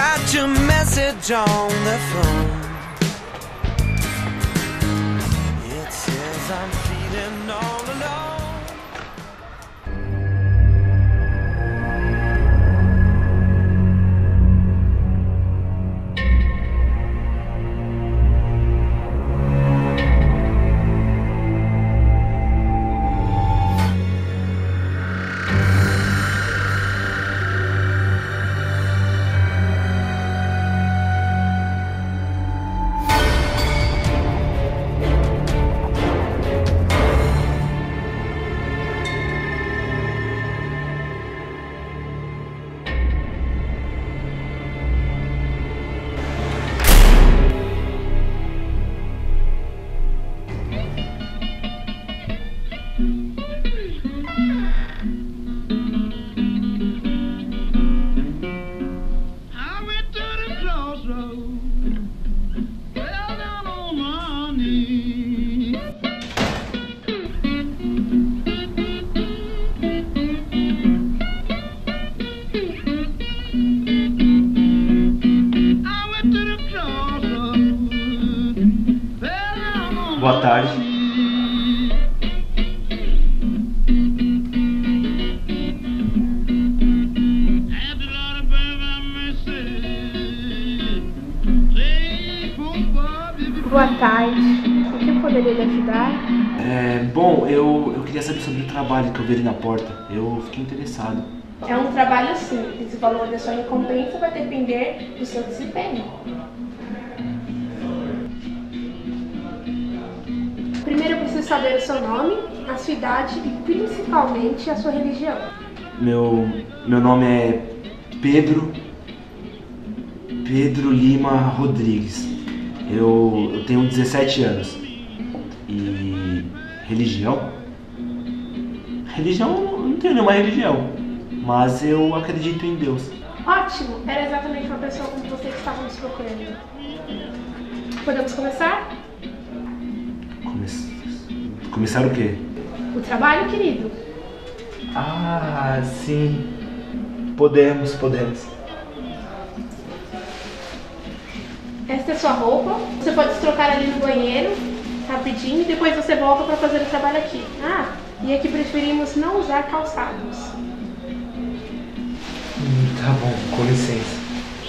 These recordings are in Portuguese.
got your message on the phone. It says I'm feeling all alone. Boa tarde. Boa tarde. O que eu poderia lhe ajudar? Bom, eu queria saber sobre o trabalho que eu vi ali na porta. Eu fiquei interessado. É um trabalho simples. O valor da sua recompensa vai depender do seu desempenho. Primeiro eu preciso saber o seu nome, a sua idade e principalmente a sua religião. Meu nome é Pedro Lima Rodrigues. Eu tenho 17 anos. E religião? Religião, eu não tenho nenhuma religião, mas eu acredito em Deus. Ótimo! Era exatamente uma pessoa como você que estávamos procurando. Podemos começar? Começar o quê? O trabalho, querido. Ah, sim. Podemos. Esta é sua roupa. Você pode se trocar ali no banheiro, rapidinho, e depois você volta para fazer o trabalho aqui. Ah, e aqui preferimos não usar calçados. Tá bom, com licença.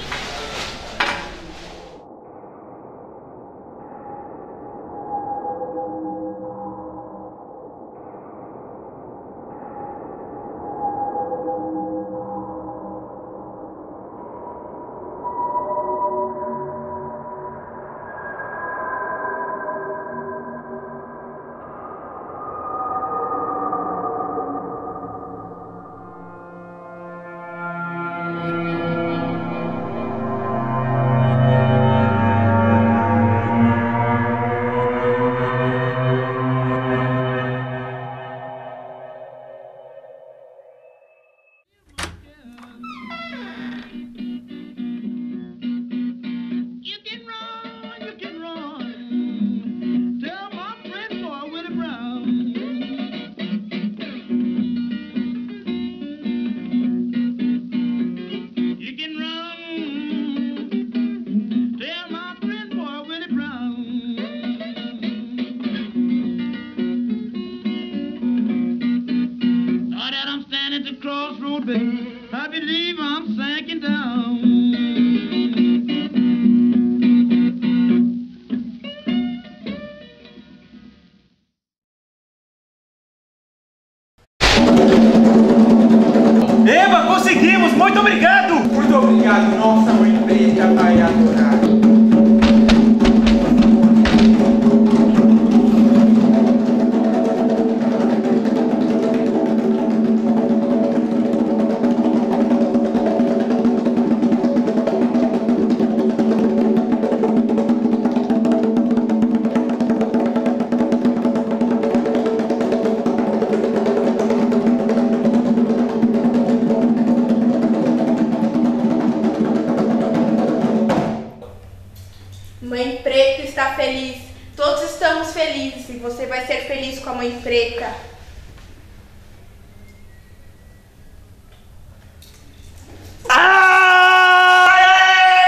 I believe I'm sinking down. Eba, conseguimos! Muito obrigado! Muito obrigado, nossa mãe preta, pai adorado. Mãe Preta está feliz. Todos estamos felizes e você vai ser feliz com a Mãe Preta. Ah!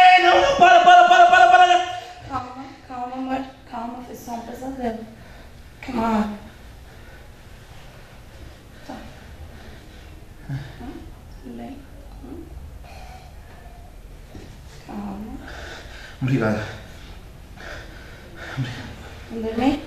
Obrigado. Vamos dormir?